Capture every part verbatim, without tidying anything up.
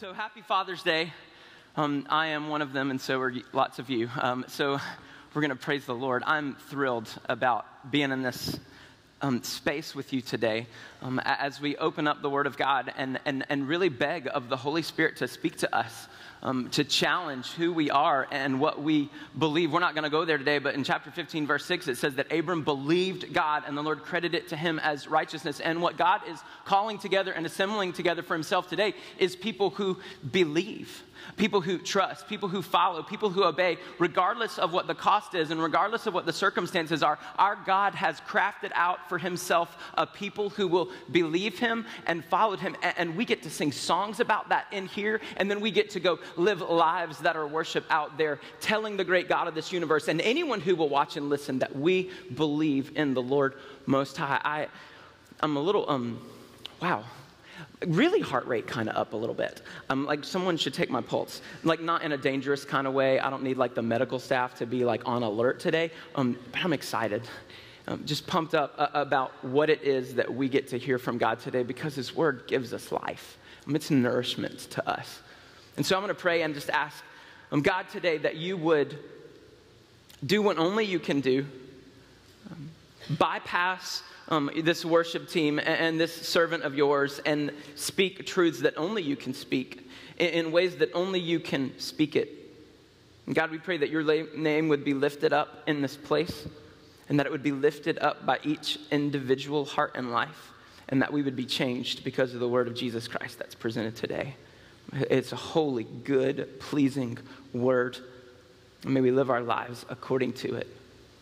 So happy Father's Day. Um, I am one of them, and so are lots of you. Um, so we're going to praise the Lord. I'm thrilled about being in this um, space with you today um, as we open up the Word of God and, and, and really beg of the Holy Spirit to speak to us, um, to challenge who we are and what we believe. We're not going to go there today, but in chapter fifteen, verse six, it says that Abram believed God and the Lord credited it to him as righteousness. And what God is calling together and assembling together for himself today is people who believe. People who trust, people who follow, people who obey, regardless of what the cost is and regardless of what the circumstances are. Our God has crafted out for himself a people who will believe him and follow him. And we get to sing songs about that in here. And then we get to go live lives that are worship out there, telling the great God of this universe and anyone who will watch and listen that we believe in the Lord Most High. I, I'm a little, um, wow. Really heart rate kind of up a little bit. Um, like someone should take my pulse. Like not in a dangerous kind of way. I don't need like the medical staff to be like on alert today. Um, but I'm excited. Um, just pumped up uh, about what it is that we get to hear from God today because his word gives us life. Um, it's nourishment to us. And so I'm going to pray and just ask um, God today that you would do what only you can do. Um, bypass Um, this worship team and this servant of yours and speak truths that only you can speak in, in ways that only you can speak it. And God, we pray that your la- name would be lifted up in this place and that it would be lifted up by each individual heart and life and that we would be changed because of the word of Jesus Christ that's presented today. It's a holy, good, pleasing word. And may we live our lives according to it.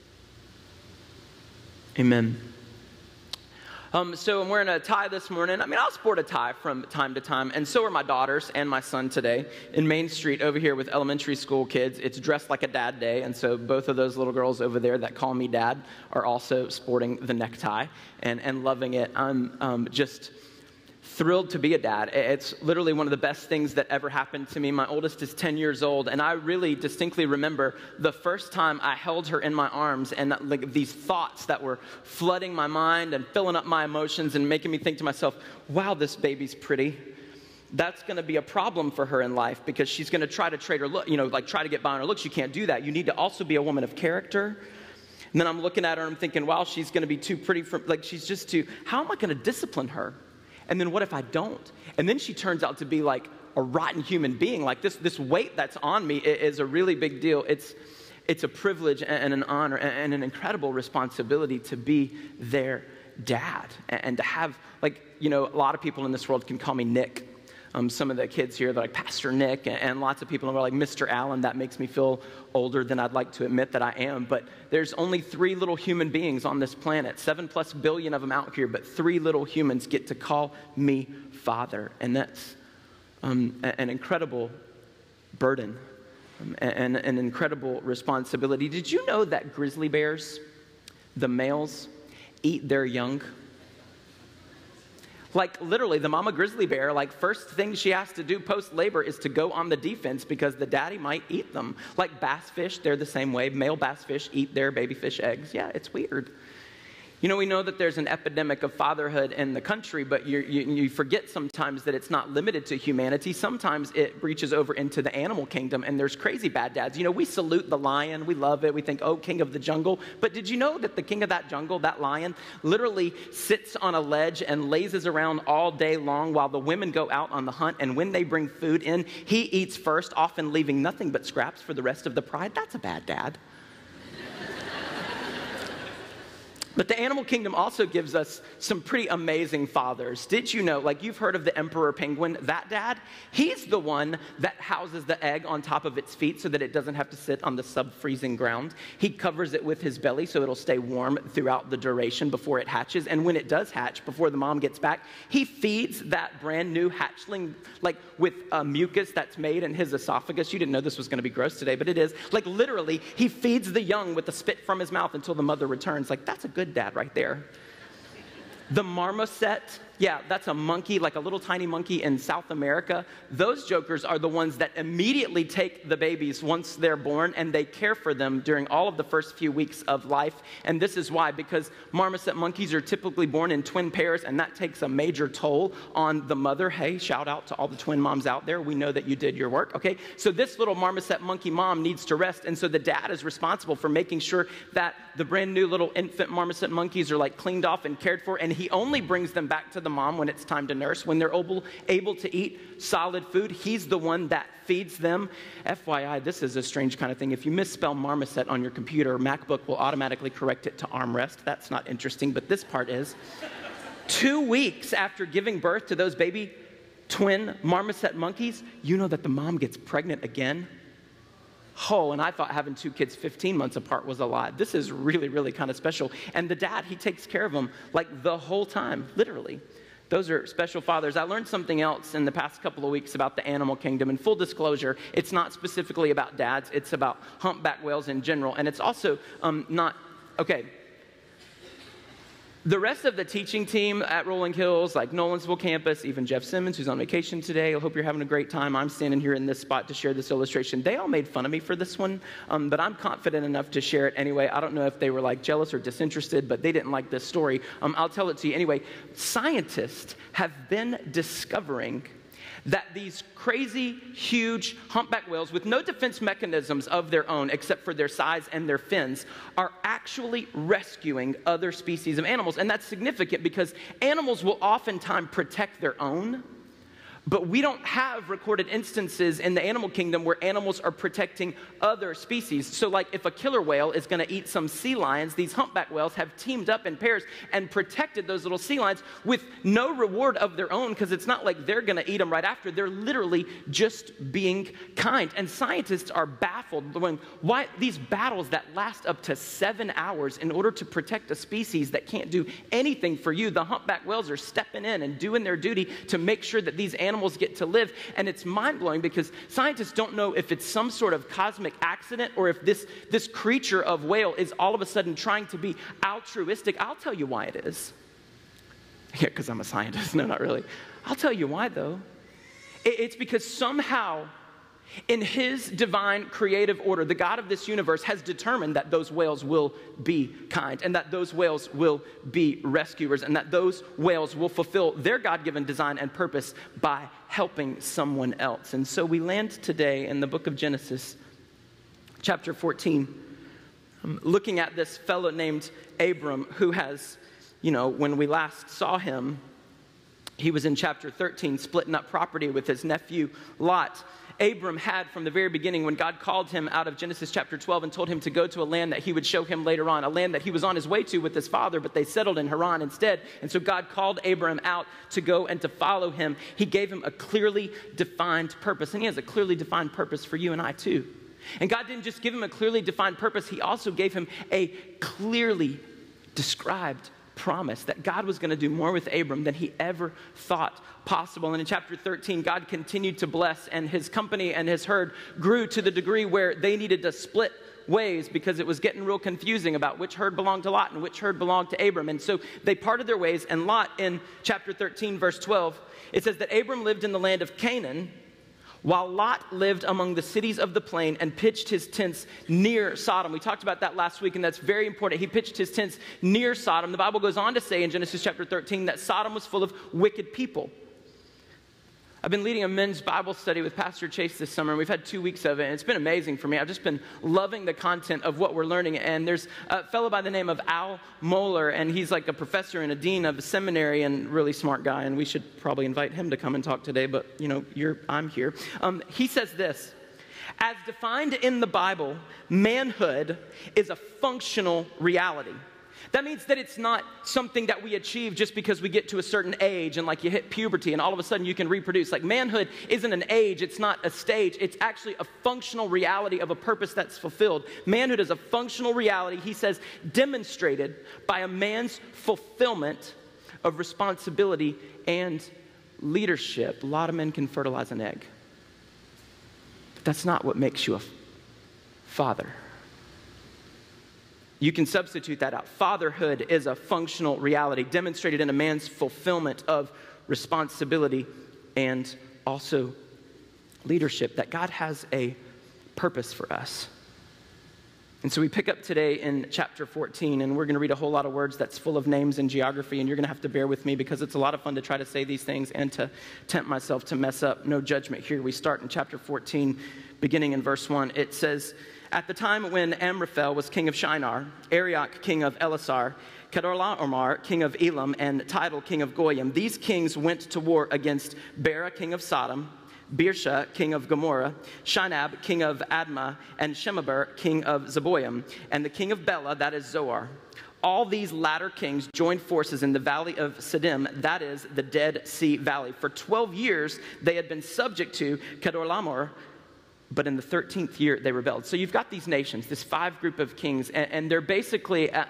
Amen. Um, so I'm wearing a tie this morning. I mean, I'll sport a tie from time to time, and so are my daughters and my son today in Main Street over here with elementary school kids. It's dressed like a dad day, and so both of those little girls over there that call me dad are also sporting the necktie and, and loving it. I'm um, just thrilled to be a dad. It's literally one of the best things that ever happened to me. My oldest is ten years old, and I really distinctly remember the first time I held her in my arms and like these thoughts that were flooding my mind and filling up my emotions and making me think to myself, wow, this baby's pretty. That's going to be a problem for her in life because she's going to try to trade her look, you know, like try to get by on her looks. You can't do that. You need to also be a woman of character. And then I'm looking at her and I'm thinking, wow, she's going to be too pretty for, like she's just too, how am I going to discipline her? And then what if I don't? And then she turns out to be like a rotten human being. Like this, this weight that's on me is a really big deal. It's, it's a privilege and an honor and an incredible responsibility to be their dad and to have, like, you know, a lot of people in this world can call me Nick. Um, some of the kids here, they're like Pastor Nick, and lots of people are like Mister Allen. That makes me feel older than I'd like to admit that I am. But there's only three little human beings on this planet, seven plus billion of them out here, but three little humans get to call me Father. And that's um, an incredible burden um, and an incredible responsibility. Did you know that grizzly bears, the males, eat their young? Like literally the mama grizzly bear, like first thing she has to do post-labor is to go on the defense because the daddy might eat them. Like bass fish, they're the same way. Male bass fish eat their baby fish eggs. Yeah, it's weird. You know, we know that there's an epidemic of fatherhood in the country, but you, you, you forget sometimes that it's not limited to humanity. Sometimes it breaches over into the animal kingdom, and there's crazy bad dads. You know, we salute the lion. We love it. We think, oh, king of the jungle. But did you know that the king of that jungle, that lion, literally sits on a ledge and lazes around all day long while the women go out on the hunt, and when they bring food in, he eats first, often leaving nothing but scraps for the rest of the pride? That's a bad dad. But the animal kingdom also gives us some pretty amazing fathers. Did you know, like you've heard of the emperor penguin, that dad? He's the one that houses the egg on top of its feet so that it doesn't have to sit on the sub-freezing ground. He covers it with his belly so it'll stay warm throughout the duration before it hatches. And when it does hatch, before the mom gets back, he feeds that brand new hatchling like with uh, mucus that's made in his esophagus. You didn't know this was going to be gross today, but it is. Like literally, he feeds the young with the spit from his mouth until the mother returns. Like that's a good dad right there. The marmoset, yeah, that's a monkey, like a little tiny monkey in South America. Those jokers are the ones that immediately take the babies once they're born, and they care for them during all of the first few weeks of life. And this is why, because marmoset monkeys are typically born in twin pairs, and that takes a major toll on the mother. Hey, shout out to all the twin moms out there. We know that you did your work, okay? So this little marmoset monkey mom needs to rest, and so the dad is responsible for making sure that the brand new little infant marmoset monkeys are like cleaned off and cared for, and he only brings them back to the mom when it's time to nurse. When they're able, able to eat solid food, he's the one that feeds them. F Y I, this is a strange kind of thing. If you misspell marmoset on your computer, MacBook will automatically correct it to armrest. That's not interesting, but this part is. Two weeks after giving birth to those baby twin marmoset monkeys, you know that the mom gets pregnant again. Oh, and I thought having two kids fifteen months apart was a lot. This is really, really kind of special. And the dad, he takes care of them like the whole time, literally. Those are special fathers. I learned something else in the past couple of weeks about the animal kingdom. And full disclosure, it's not specifically about dads. It's about humpback whales in general. And it's also um, not, okay. The rest of the teaching team at Rolling Hills, like Nolensville campus, even Jeff Simmons, who's on vacation today, I hope you're having a great time. I'm standing here in this spot to share this illustration. They all made fun of me for this one, um, but I'm confident enough to share it anyway. I don't know if they were like jealous or disinterested, but they didn't like this story. Um, I'll tell it to you anyway. Scientists have been discovering that these crazy, huge humpback whales with no defense mechanisms of their own except for their size and their fins are actually rescuing other species of animals. And that's significant because animals will oftentimes protect their own, but we don't have recorded instances in the animal kingdom where animals are protecting other species. So like if a killer whale is going to eat some sea lions, these humpback whales have teamed up in pairs and protected those little sea lions with no reward of their own, because it's not like they're going to eat them right after. They're literally just being kind. And scientists are baffled when why these battles that last up to seven hours in order to protect a species that can't do anything for you. The humpback whales are stepping in and doing their duty to make sure that these animals Animals get to live. And it's mind-blowing because scientists don't know if it's some sort of cosmic accident or if this, this creature of whale is all of a sudden trying to be altruistic. I'll tell you why it is. Yeah, because I'm a scientist. No, not really. I'll tell you why, though. It, it's because somehow in his divine creative order, the God of this universe has determined that those whales will be kind and that those whales will be rescuers and that those whales will fulfill their God-given design and purpose by helping someone else. And so we land today in the book of Genesis, chapter fourteen, um, looking at this fellow named Abram who has, you know, when we last saw him, he was in chapter thirteen splitting up property with his nephew Lot. Abram had from the very beginning when God called him out of Genesis chapter twelve and told him to go to a land that he would show him later on, a land that he was on his way to with his father, but they settled in Haran instead. And so God called Abram out to go and to follow him. He gave him a clearly defined purpose, and he has a clearly defined purpose for you and I too. And God didn't just give him a clearly defined purpose, he also gave him a clearly described promise that God was going to do more with Abram than he ever thought possible. And in chapter thirteen, God continued to bless, and his company and his herd grew to the degree where they needed to split ways because it was getting real confusing about which herd belonged to Lot and which herd belonged to Abram. And so they parted their ways, and Lot in chapter thirteen, verse twelve, it says that Abram lived in the land of Canaan, while Lot lived among the cities of the plain and pitched his tents near Sodom. We talked about that last week, and that's very important. He pitched his tents near Sodom. The Bible goes on to say in Genesis chapter thirteen that Sodom was full of wicked people. I've been leading a men's Bible study with Pastor Chase this summer, and we've had two weeks of it, and it's been amazing for me. I've just been loving the content of what we're learning, and there's a fellow by the name of Al Mohler, and he's like a professor and a dean of a seminary and really smart guy, and we should probably invite him to come and talk today, but, you know, you're, I'm here. Um, he says this: as defined in the Bible, manhood is a functional reality. That means that it's not something that we achieve just because we get to a certain age and like you hit puberty and all of a sudden you can reproduce. Like manhood isn't an age, it's not a stage, it's actually a functional reality of a purpose that's fulfilled. Manhood is a functional reality, he says, demonstrated by a man's fulfillment of responsibility and leadership. A lot of men can fertilize an egg, but that's not what makes you a father. You can substitute that out. Fatherhood is a functional reality demonstrated in a man's fulfillment of responsibility and also leadership, that God has a purpose for us. And so we pick up today in chapter fourteen, and we're going to read a whole lot of words that's full of names and geography, and you're going to have to bear with me because it's a lot of fun to try to say these things and to tempt myself to mess up. No judgment here. We start in chapter fourteen, beginning in verse one. It says, "At the time when Amraphel was king of Shinar, Arioch king of Elasar, Kedorlaomer king of Elam, and Tidal king of Goyim, these kings went to war against Bera king of Sodom, Birsha, king of Gomorrah, Shinab, king of Admah, and Shemeber, king of Zeboim, and the king of Bela, that is Zoar. All these latter kings joined forces in the valley of Siddim, that is the Dead Sea Valley. For twelve years they had been subject to Kedorlaomer, but in the thirteenth year they rebelled." So you've got these nations, this five group of kings, and, and they're basically uh,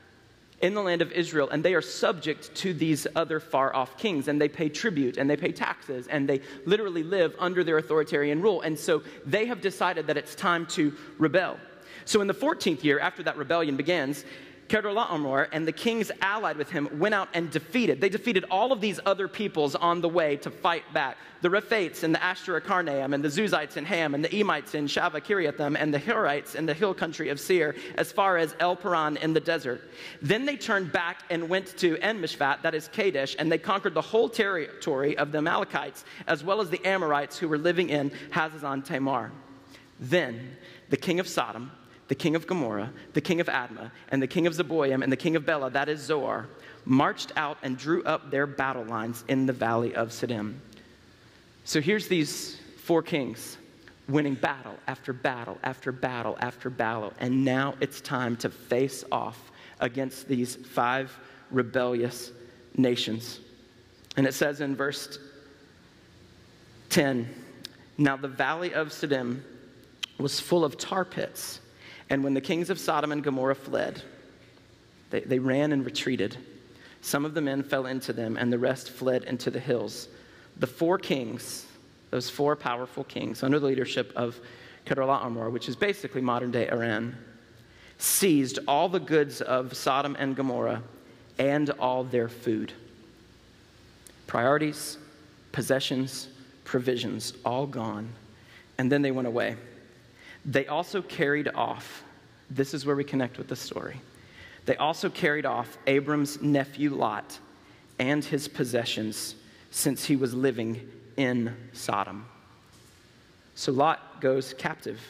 in the land of Israel, and they are subject to these other far-off kings, and they pay tribute, and they pay taxes, and they literally live under their authoritarian rule. And so they have decided that it's time to rebel. So in the fourteenth year, after that rebellion begins, Kedorlaomer and the kings allied with him went out and defeated. They defeated all of these other peoples on the way to fight back. The Rephaites and the Ashtarokarnaim and the Zuzites in Ham and the Emites in Shaveh Kiriathim and the Horites in the hill country of Seir as far as El Paran in the desert. Then they turned back and went to En-Mishpat, that is Kadesh, and they conquered the whole territory of the Amalekites as well as the Amorites who were living in Hazazon Tamar. Then the king of Sodom, the king of Gomorrah, the king of Admah, and the king of Zeboim, and the king of Bela, that is Zoar, marched out and drew up their battle lines in the valley of Siddim. So here's these four kings winning battle after battle after battle after battle, and now it's time to face off against these five rebellious nations. And it says in verse ten, "Now the valley of Siddim was full of tar pits, and when the kings of Sodom and Gomorrah fled, they, they ran and retreated. Some of the men fell into them, and the rest fled into the hills. The four kings, those four powerful kings, under the leadership of Kedorlaomer, which is basically modern-day Iran, seized all the goods of Sodom and Gomorrah and all their food." Priorities, possessions, provisions, all gone. And then they went away. They also carried off, this is where we connect with the story. They also carried off Abram's nephew Lot and his possessions, since he was living in Sodom. So Lot goes captive.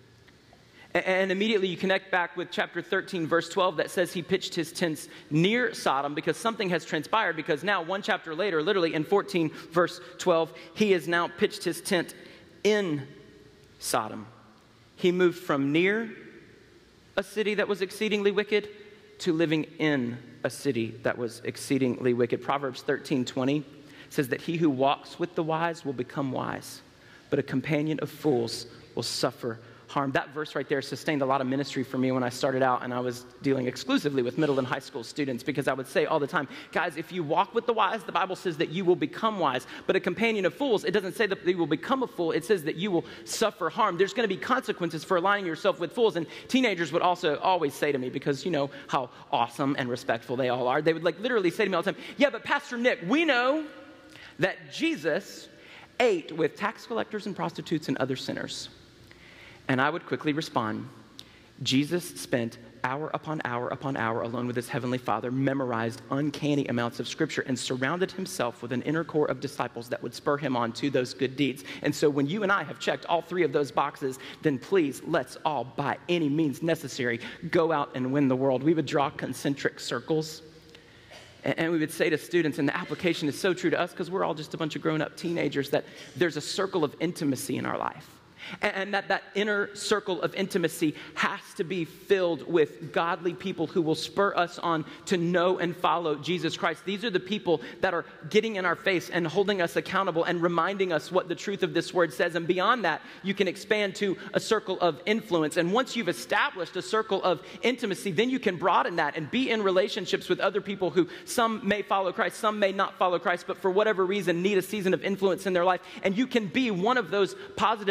And immediately you connect back with chapter thirteen, verse twelve, that says he pitched his tents near Sodom because something has transpired, because now one chapter later, literally in fourteen, verse twelve, he has now pitched his tent in Sodom. He moved from near a city that was exceedingly wicked to living in a city that was exceedingly wicked. Proverbs thirteen twenty says that he who walks with the wise will become wise, but a companion of fools will suffer harm. That verse right there sustained a lot of ministry for me when I started out and I was dealing exclusively with middle and high school students, because I would say all the time, guys, if you walk with the wise, the Bible says that you will become wise. But a companion of fools, it doesn't say that you will become a fool. It says that you will suffer harm. There's going to be consequences for aligning yourself with fools. And teenagers would also always say to me, because you know how awesome and respectful they all are, they would like literally say to me all the time, "Yeah, but Pastor Nick, we know that Jesus ate with tax collectors and prostitutes and other sinners." And I would quickly respond, Jesus spent hour upon hour upon hour alone with his heavenly Father, memorized uncanny amounts of scripture, and surrounded himself with an inner core of disciples that would spur him on to those good deeds. And so when you and I have checked all three of those boxes, then please, let's all, by any means necessary, go out and win the world. We would draw concentric circles. And we would say to students, and the application is so true to us because we're all just a bunch of grown-up teenagers, that there's a circle of intimacy in our life. And that that inner circle of intimacy has to be filled with godly people who will spur us on to know and follow Jesus Christ. These are the people that are getting in our face and holding us accountable and reminding us what the truth of this word says. And beyond that, you can expand to a circle of influence. And once you've established a circle of intimacy, then you can broaden that and be in relationships with other people who some may follow Christ, some may not follow Christ, but for whatever reason need a season of influence in their life. And you can be one of those positive influences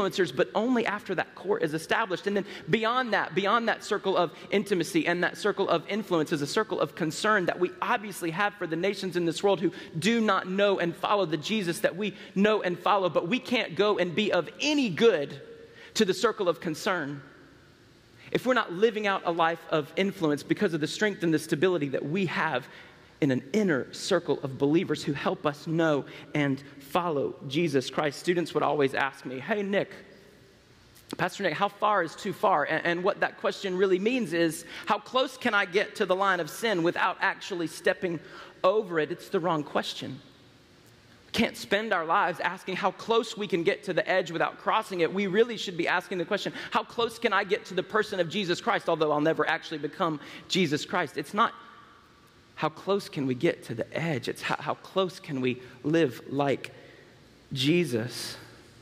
influencers, but only after that core is established. And then beyond that, beyond that circle of intimacy and that circle of influence is a circle of concern that we obviously have for the nations in this world who do not know and follow the Jesus that we know and follow, but we can't go and be of any good to the circle of concern if we're not living out a life of influence because of the strength and the stability that we have in an inner circle of believers who help us know and follow Jesus Christ. Students would always ask me, hey, Nick, Pastor Nick, how far is too far? And, and what that question really means is, how close can I get to the line of sin without actually stepping over it? It's the wrong question. Can't spend our lives asking how close we can get to the edge without crossing it. We really should be asking the question, how close can I get to the person of Jesus Christ, although I'll never actually become Jesus Christ? It's not how close can we get to the edge. It's how, how close can we live like Jesus.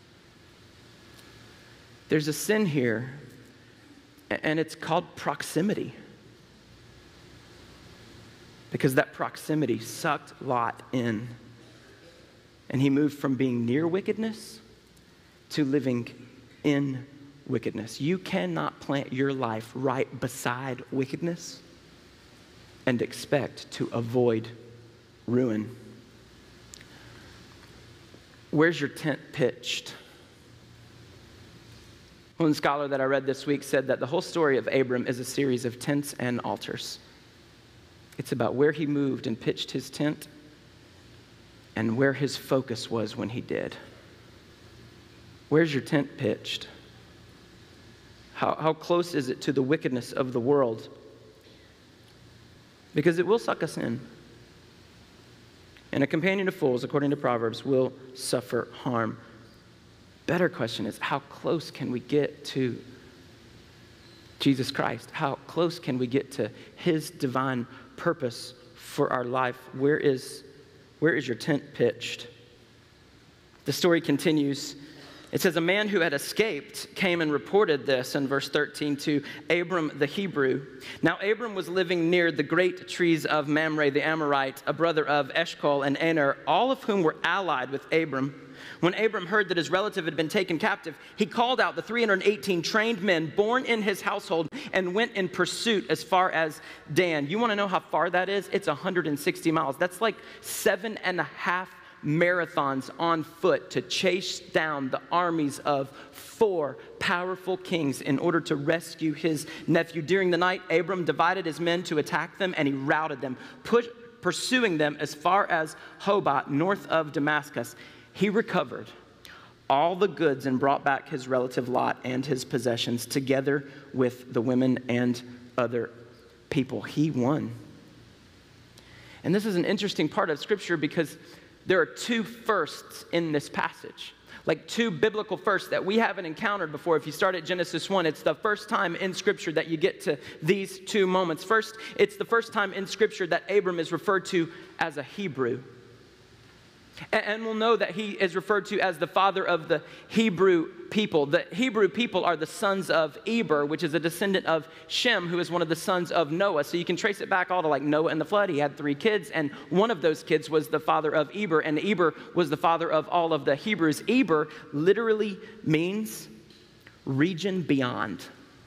There's a sin here, and it's called proximity. Because that proximity sucked Lot in. And he moved from being near wickedness to living in wickedness. You cannot plant your life right beside wickedness and expect to avoid ruin. Where's your tent pitched? One scholar that I read this week said that the whole story of Abram is a series of tents and altars. It's about where he moved and pitched his tent and where his focus was when he did. Where's your tent pitched? How, how close is it to the wickedness of the world? Because it will suck us in. And a companion of fools, according to Proverbs, will suffer harm. Better question is, how close can we get to Jesus Christ? How close can we get to his divine purpose for our life? Where is Where is your tent pitched? The story continues. It says, a man who had escaped came and reported this in verse thirteen to Abram the Hebrew. Now Abram was living near the great trees of Mamre the Amorite, a brother of Eshcol and Aner, all of whom were allied with Abram. When Abram heard that his relative had been taken captive, he called out the three hundred eighteen trained men born in his household and went in pursuit as far as Dan. You want to know how far that is? It's one hundred sixty miles. That's like seven and a half marathons on foot to chase down the armies of four powerful kings in order to rescue his nephew. During the night, Abram divided his men to attack them, and he routed them, push, pursuing them as far as Hobah, north of Damascus. He recovered all the goods and brought back his relative Lot and his possessions, together with the women and other people. He won. And this is an interesting part of Scripture because there are two firsts in this passage, like two biblical firsts that we haven't encountered before. If you start at Genesis one, it's the first time in Scripture that you get to these two moments. First, it's the first time in Scripture that Abram is referred to as a Hebrew. And we'll know that he is referred to as the father of the Hebrew people. The Hebrew people are the sons of Eber, which is a descendant of Shem, who is one of the sons of Noah. So you can trace it back all to like Noah and the flood. He had three kids, and one of those kids was the father of Eber, and Eber was the father of all of the Hebrews. Eber literally means region beyond,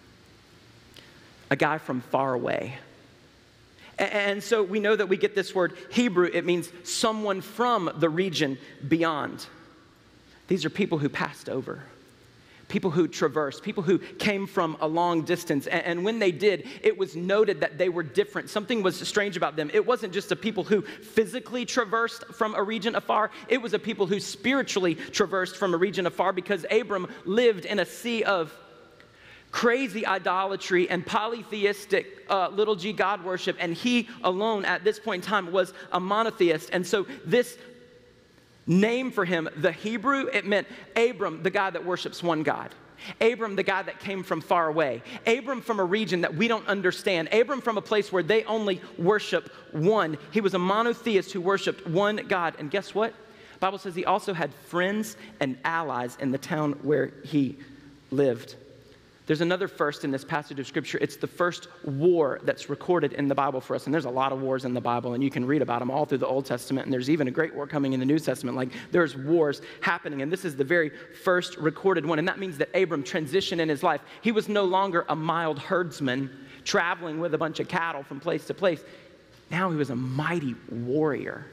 a guy from far away. And so we know that we get this word Hebrew. It means someone from the region beyond. These are people who passed over, people who traversed, people who came from a long distance. And when they did, it was noted that they were different. Something was strange about them. It wasn't just a people who physically traversed from a region afar. It was a people who spiritually traversed from a region afar, because Abram lived in a sea of crazy idolatry and polytheistic uh, little g God worship, and he alone at this point in time was a monotheist. And so this name for him, the Hebrew, it meant Abram, the guy that worships one God. Abram, the guy that came from far away. Abram from a region that we don't understand. Abram from a place where they only worship one. He was a monotheist who worshiped one God. And guess what? The Bible says he also had friends and allies in the town where he lived. There's another first in this passage of Scripture. It's the first war that's recorded in the Bible for us. And there's a lot of wars in the Bible, and you can read about them all through the Old Testament. And there's even a great war coming in the New Testament. Like, there's wars happening, and this is the very first recorded one. And that means that Abram transitioned in his life. He was no longer a mild herdsman traveling with a bunch of cattle from place to place. Now he was a mighty warrior.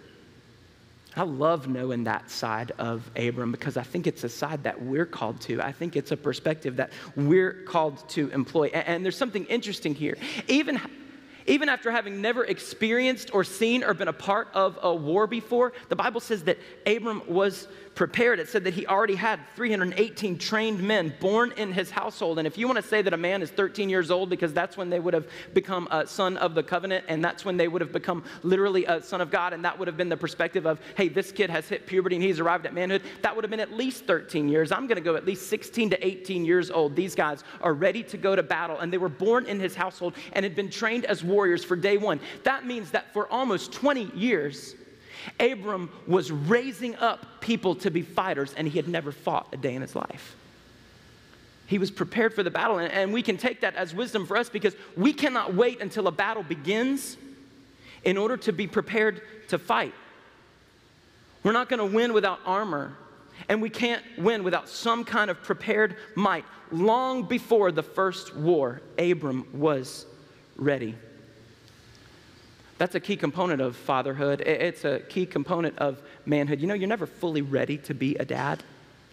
I love knowing that side of Abram because I think it's a side that we're called to. I think it's a perspective that we're called to employ. And, and there's something interesting here. Even, even after having never experienced or seen or been a part of a war before, the Bible says that Abram was prepared. It said that he already had three hundred eighteen trained men born in his household. And if you want to say that a man is thirteen years old, because that's when they would have become a son of the covenant, and that's when they would have become literally a son of God, and that would have been the perspective of, hey, this kid has hit puberty and he's arrived at manhood, that would have been at least thirteen years. I'm going to go at least sixteen to eighteen years old. These guys are ready to go to battle, and they were born in his household and had been trained as warriors for day one. That means that for almost twenty years, Abram was raising up people to be fighters, and he had never fought a day in his life. He was prepared for the battle, and, and we can take that as wisdom for us because we cannot wait until a battle begins in order to be prepared to fight. We're not going to win without armor, and we can't win without some kind of prepared might. Long before the first war, Abram was ready. That's a key component of fatherhood. It's a key component of manhood. You know, you're never fully ready to be a dad.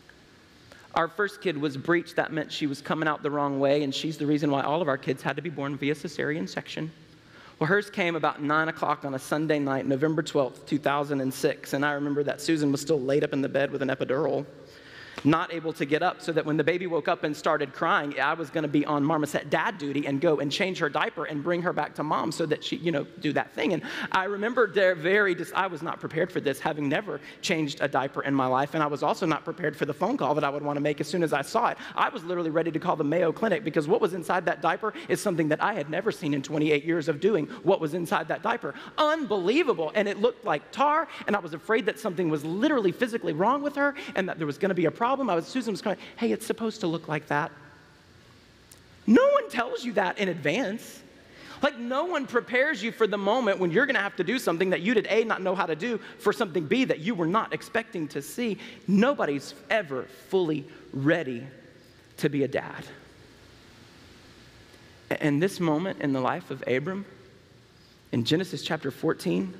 Our first kid was breech. That meant she was coming out the wrong way, and she's the reason why all of our kids had to be born via cesarean section. Well, hers came about nine o'clock on a Sunday night, November twelfth, two thousand six, and I remember that Susan was still laid up in the bed with an epidural, not able to get up, so that when the baby woke up and started crying, I was going to be on marmoset dad duty and go and change her diaper and bring her back to mom so that she, you know, do that thing. And I remember they're very, dis- I was not prepared for this, having never changed a diaper in my life, and I was also not prepared for the phone call that I would want to make as soon as I saw it. I was literally ready to call the Mayo Clinic because what was inside that diaper is something that I had never seen in twenty-eight years of doing. What was inside that diaper? Unbelievable. And it looked like tar, and I was afraid that something was literally physically wrong with her and that there was going to be a problem. I was, Susan was going, hey, it's supposed to look like that. No one tells you that in advance. Like, no one prepares you for the moment when you're going to have to do something that you did A, not know how to do, for something B, that you were not expecting to see. Nobody's ever fully ready to be a dad. And this moment in the life of Abram, in Genesis chapter fourteen,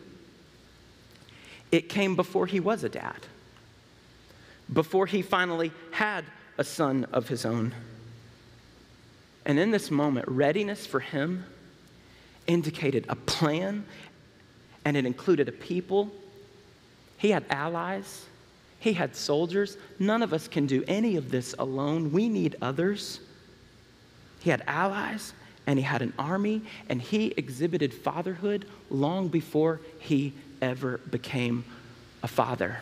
it came before he was a dad, before he finally had a son of his own. And in this moment, readiness for him indicated a plan, and it included a people. He had allies. He had soldiers. None of us can do any of this alone. We need others. He had allies, and he had an army, and he exhibited fatherhood long before he ever became a father.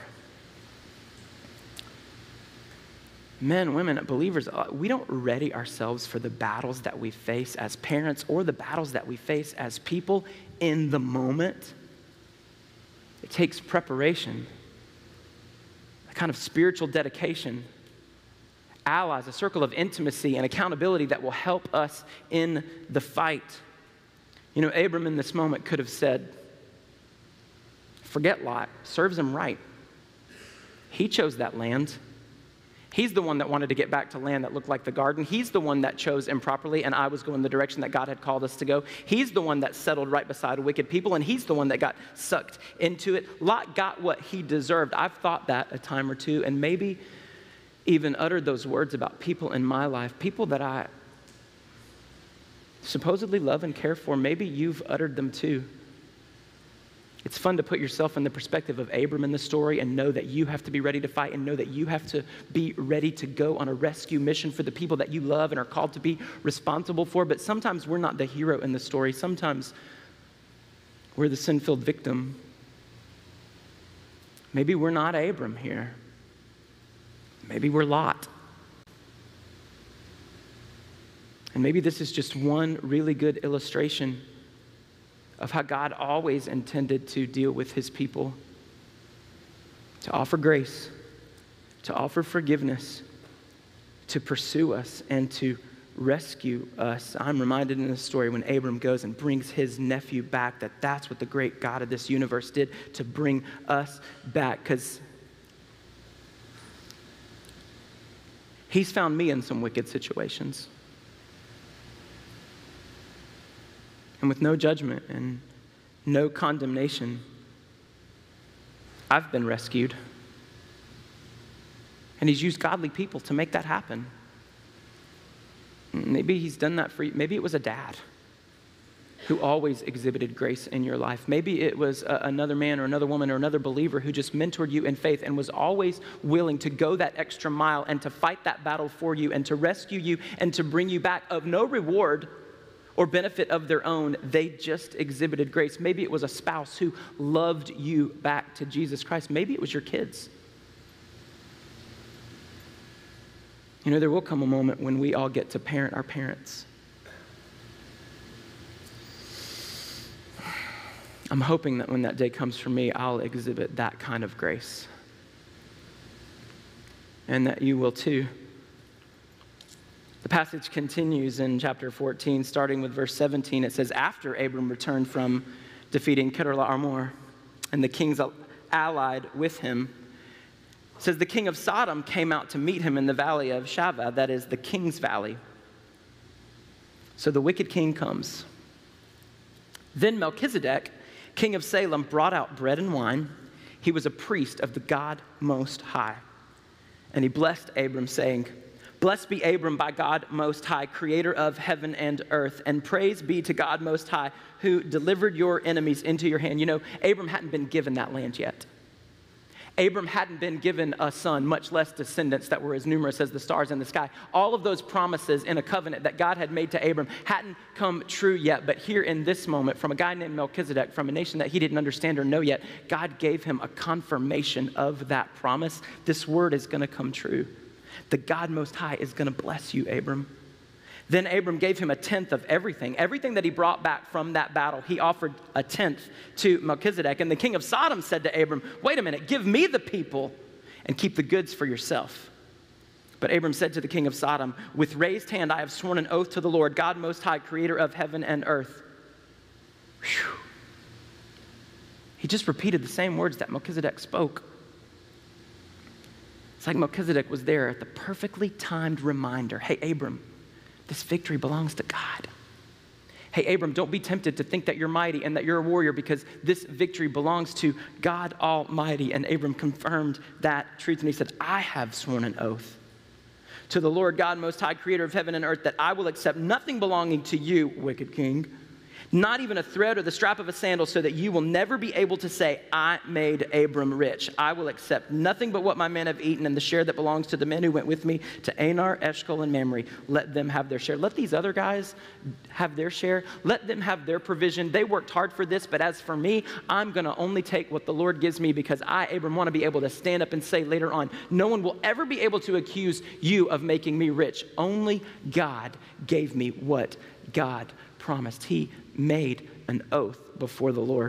Men, women, believers, we don't ready ourselves for the battles that we face as parents or the battles that we face as people in the moment. It takes preparation, a kind of spiritual dedication, allies, a circle of intimacy and accountability that will help us in the fight. You know, Abram in this moment could have said, forget Lot, serves him right. He chose that land. He's the one that wanted to get back to land that looked like the garden. He's the one that chose improperly, and I was going the direction that God had called us to go. He's the one that settled right beside wicked people, and he's the one that got sucked into it. Lot got what he deserved. I've thought that a time or two, and maybe even uttered those words about people in my life, people that I supposedly love and care for. Maybe you've uttered them too. It's fun to put yourself in the perspective of Abram in the story and know that you have to be ready to fight and know that you have to be ready to go on a rescue mission for the people that you love and are called to be responsible for. But sometimes we're not the hero in the story. Sometimes we're the sin-filled victim. Maybe we're not Abram here. Maybe we're Lot. And maybe this is just one really good illustration of how God always intended to deal with his people, to offer grace, to offer forgiveness, to pursue us, and to rescue us. I'm reminded in the story when Abram goes and brings his nephew back that that's what the great God of this universe did to bring us back, because he's found me in some wicked situations. And with no judgment and no condemnation, I've been rescued. And he's used godly people to make that happen. Maybe he's done that for you. Maybe it was a dad who always exhibited grace in your life. Maybe it was a, another man or another woman or another believer who just mentored you in faith and was always willing to go that extra mile and to fight that battle for you and to rescue you and to bring you back of no reward or benefit of their own. They just exhibited grace. Maybe it was a spouse who loved you back to Jesus Christ. Maybe it was your kids. You know, there will come a moment when we all get to parent our parents. I'm hoping that when that day comes for me, I'll exhibit that kind of grace. And that you will too. The passage continues in chapter fourteen, starting with verse seventeen. It says, after Abram returned from defeating Kedorlaomer, and the kings allied with him, it says the king of Sodom came out to meet him in the valley of Shaveh, that is the king's valley. So the wicked king comes. Then Melchizedek, king of Salem, brought out bread and wine. He was a priest of the God Most High. And he blessed Abram, saying, blessed be Abram by God Most High, creator of heaven and earth, and praise be to God Most High, who delivered your enemies into your hand. You know, Abram hadn't been given that land yet. Abram hadn't been given a son, much less descendants that were as numerous as the stars in the sky. All of those promises in a covenant that God had made to Abram hadn't come true yet. But here in this moment, from a guy named Melchizedek, from a nation that he didn't understand or know yet, God gave him a confirmation of that promise. This word is going to come true. The God Most High is going to bless you, Abram. Then Abram gave him a tenth of everything. Everything that he brought back from that battle, he offered a tenth to Melchizedek. And the king of Sodom said to Abram, wait a minute, give me the people and keep the goods for yourself. But Abram said to the king of Sodom, with raised hand I have sworn an oath to the Lord, God Most High, creator of heaven and earth. Whew. He just repeated the same words that Melchizedek spoke. It's like Melchizedek was there at the perfectly timed reminder. Hey, Abram, this victory belongs to God. Hey, Abram, don't be tempted to think that you're mighty and that you're a warrior, because this victory belongs to God Almighty. And Abram confirmed that truth, and he said, I have sworn an oath to the Lord God Most High, creator of heaven and earth, that I will accept nothing belonging to you, wicked king, not even a thread or the strap of a sandal, so that you will never be able to say, I made Abram rich. I will accept nothing but what my men have eaten and the share that belongs to the men who went with me to Anar, Eshcol, and Mamre. Let them have their share. Let these other guys have their share. Let them have their provision. They worked hard for this, but as for me, I'm going to only take what the Lord gives me, because I, Abram, want to be able to stand up and say later on, no one will ever be able to accuse you of making me rich. Only God gave me what God promised. He made an oath before the Lord.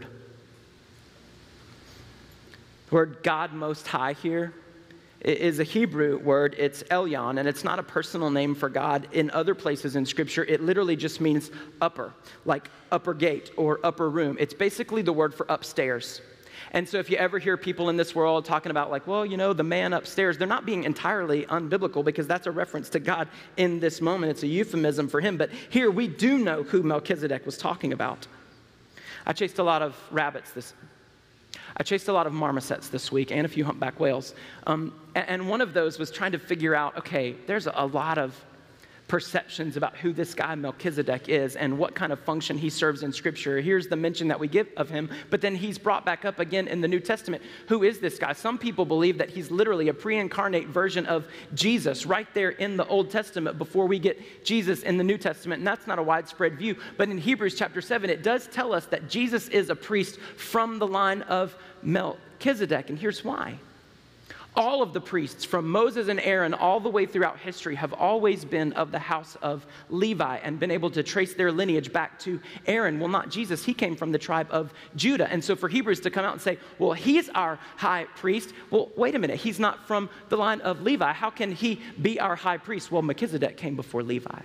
The word God Most High here is a Hebrew word. It's Elyon, and it's not a personal name for God. In other places in Scripture, it literally just means upper, like upper gate or upper room. It's basically the word for upstairs. And so if you ever hear people in this world talking about like, well, you know, the man upstairs, they're not being entirely unbiblical, because that's a reference to God in this moment. It's a euphemism for him. But here we do know who Melchizedek was talking about. I chased a lot of rabbits this I chased a lot of marmosets this week, and a few humpback whales. Um, and one of those was trying to figure out, okay, there's a lot of perceptions about who this guy Melchizedek is and what kind of function he serves in Scripture. Here's the mention that we give of him, but then he's brought back up again in the New Testament. Who is this guy? Some people believe that he's literally a pre-incarnate version of Jesus right there in the Old Testament before we get Jesus in the New Testament, and that's not a widespread view. But in Hebrews chapter seven, it does tell us that Jesus is a priest from the line of Melchizedek, and here's why. All of the priests, from Moses and Aaron all the way throughout history, have always been of the house of Levi and been able to trace their lineage back to Aaron. Well, not Jesus. He came from the tribe of Judah. And so for Hebrews to come out and say, well, he's our high priest. Well, wait a minute. He's not from the line of Levi. How can he be our high priest? Well, Melchizedek came before Levi.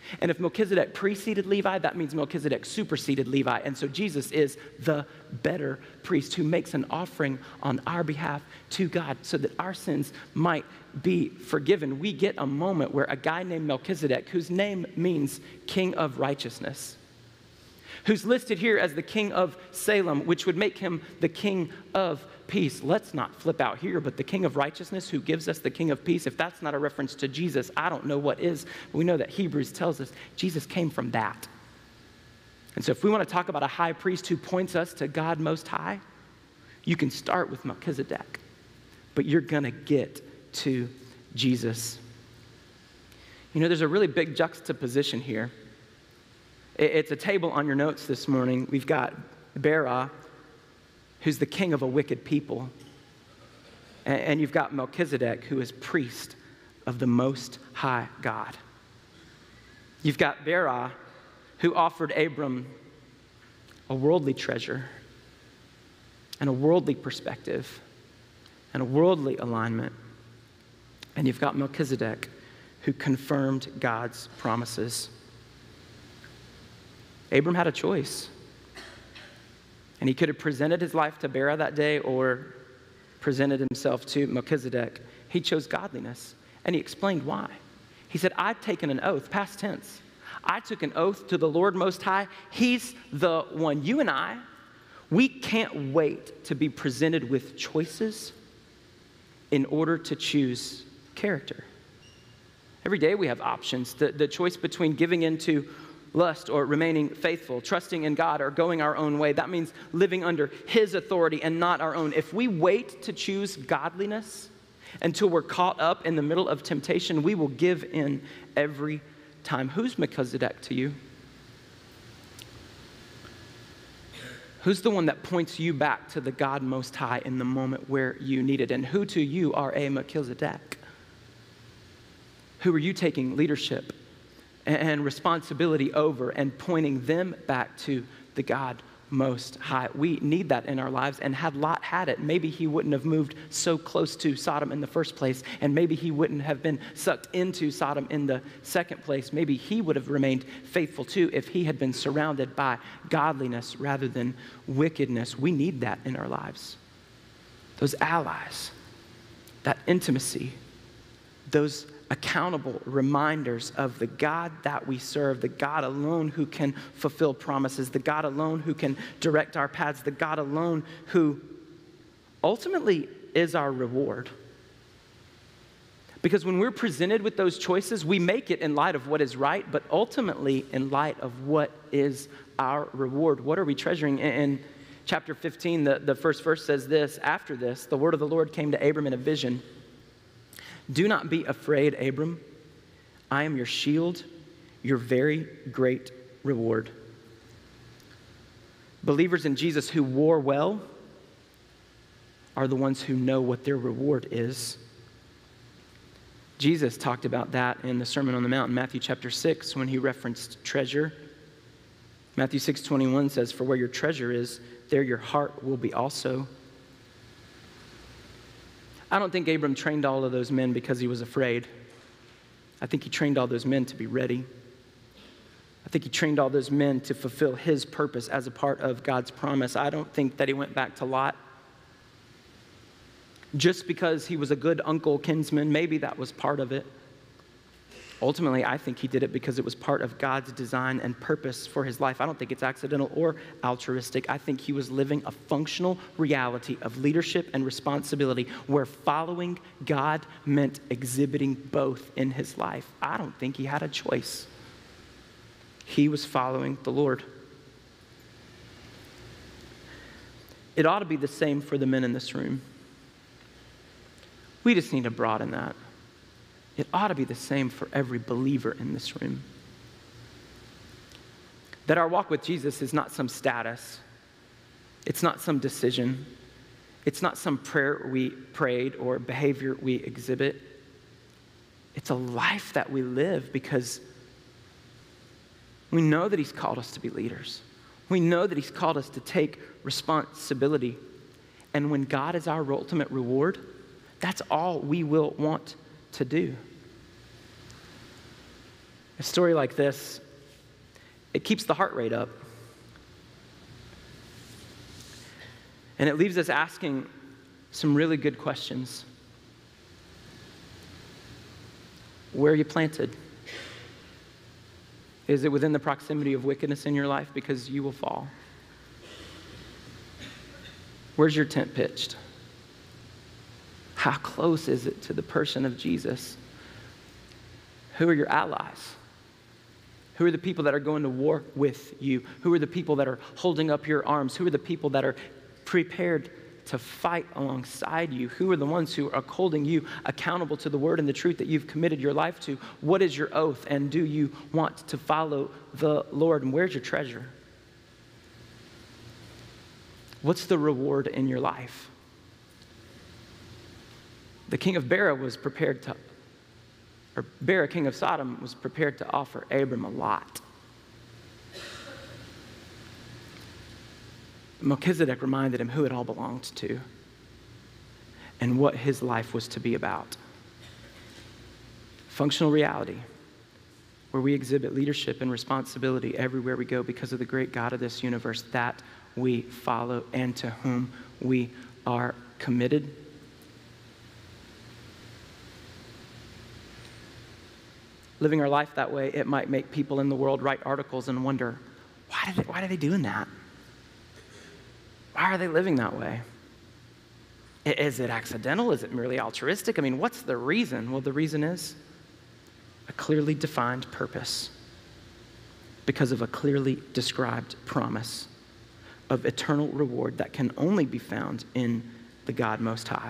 And if Melchizedek preceded Levi, that means Melchizedek superseded Levi. And so Jesus is the better priest who makes an offering on our behalf to God so that our sins might be forgiven. We get a moment where a guy named Melchizedek, whose name means King of Righteousness, who's listed here as the King of Salem, which would make him the King of Peace. Let's not flip out here, but the King of Righteousness who gives us the King of Peace, if that's not a reference to Jesus, I don't know what is. We know that Hebrews tells us Jesus came from that. And so if we want to talk about a high priest who points us to God Most High, you can start with Melchizedek, but you're going to get to Jesus. You know, there's a really big juxtaposition here. It's a table on your notes this morning. We've got Berah, who's the king of a wicked people. And you've got Melchizedek, who is priest of the Most High God. You've got Berah, who offered Abram a worldly treasure and a worldly perspective and a worldly alignment. And you've got Melchizedek, who confirmed God's promises. Abram had a choice. And he could have presented his life to Berah that day or presented himself to Melchizedek. He chose godliness, and he explained why. He said, I've taken an oath, past tense. I took an oath to the Lord Most High. He's the one. You and I, we can't wait to be presented with choices in order to choose character. Every day we have options. The, the choice between giving into lust or remaining faithful, trusting in God or going our own way. That means living under His authority and not our own. If we wait to choose godliness until we're caught up in the middle of temptation, we will give in every time. Who's Melchizedek to you? Who's the one that points you back to the God Most High in the moment where you need it? And who to you are a Melchizedek? Who are you taking leadership and responsibility over and pointing them back to the God Most High? We need that in our lives. And had Lot had it, maybe he wouldn't have moved so close to Sodom in the first place. And maybe he wouldn't have been sucked into Sodom in the second place. Maybe he would have remained faithful too if he had been surrounded by godliness rather than wickedness. We need that in our lives. Those allies, that intimacy, those accountable reminders of the God that we serve, the God alone who can fulfill promises, the God alone who can direct our paths, the God alone who ultimately is our reward. Because when we're presented with those choices, we make it in light of what is right, but ultimately in light of what is our reward. What are we treasuring? In chapter fifteen, the, the first verse says this, after this, the word of the Lord came to Abram in a vision. Do not be afraid, Abram. I am your shield, your very great reward. Believers in Jesus who war well are the ones who know what their reward is. Jesus talked about that in the Sermon on the Mount in Matthew chapter six when he referenced treasure. Matthew six twenty-one says, for where your treasure is, there your heart will be also. I don't think Abram trained all of those men because he was afraid. I think he trained all those men to be ready. I think he trained all those men to fulfill his purpose as a part of God's promise. I don't think that he went back to Lot just because he was a good uncle kinsman. Maybe that was part of it. Ultimately, I think he did it because it was part of God's design and purpose for his life. I don't think it's accidental or altruistic. I think he was living a functional reality of leadership and responsibility where following God meant exhibiting both in his life. I don't think he had a choice. He was following the Lord. It ought to be the same for the men in this room. We just need to broaden that. It ought to be the same for every believer in this room. That our walk with Jesus is not some status. It's not some decision. It's not some prayer we prayed or behavior we exhibit. It's a life that we live because we know that He's called us to be leaders. We know that He's called us to take responsibility. And when God is our ultimate reward, that's all we will want to do. A story like this, it keeps the heart rate up. And it leaves us asking some really good questions. Where are you planted? Is it within the proximity of wickedness in your life? Because you will fall. Where's your tent pitched? How close is it to the person of Jesus? Who are your allies? Who are the people that are going to war with you? Who are the people that are holding up your arms? Who are the people that are prepared to fight alongside you? Who are the ones who are holding you accountable to the word and the truth that you've committed your life to? What is your oath, and do you want to follow the Lord? And where's your treasure? What's the reward in your life? The king of Bera was prepared to, or Bera, king of Sodom, was prepared to offer Abram a lot. Melchizedek reminded him who it all belonged to and what his life was to be about. Functional reality, where we exhibit leadership and responsibility everywhere we go because of the great God of this universe that we follow and to whom we are committed. Living our life that way, it might make people in the world write articles and wonder, why did they, why are they doing that? Why are they living that way? Is it accidental? Is it merely altruistic? I mean, what's the reason? Well, the reason is a clearly defined purpose because of a clearly described promise of eternal reward that can only be found in the God Most High.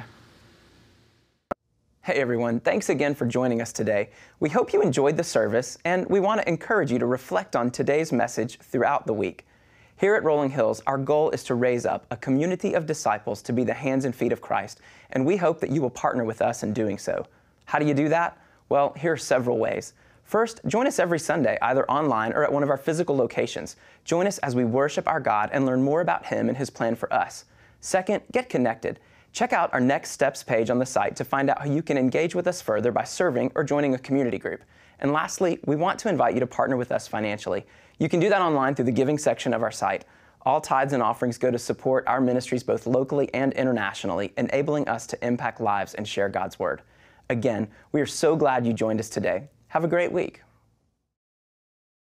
Hey everyone, thanks again for joining us today. We hope you enjoyed the service, and we want to encourage you to reflect on today's message throughout the week. Here at Rolling Hills, our goal is to raise up a community of disciples to be the hands and feet of Christ, and we hope that you will partner with us in doing so. How do you do that? Well, here are several ways. First, join us every Sunday, either online or at one of our physical locations. Join us as we worship our God and learn more about Him and His plan for us. Second, get connected. Check out our Next Steps page on the site to find out how you can engage with us further by serving or joining a community group. And lastly, we want to invite you to partner with us financially. You can do that online through the giving section of our site. All tithes and offerings go to support our ministries both locally and internationally, enabling us to impact lives and share God's Word. Again, we are so glad you joined us today. Have a great week.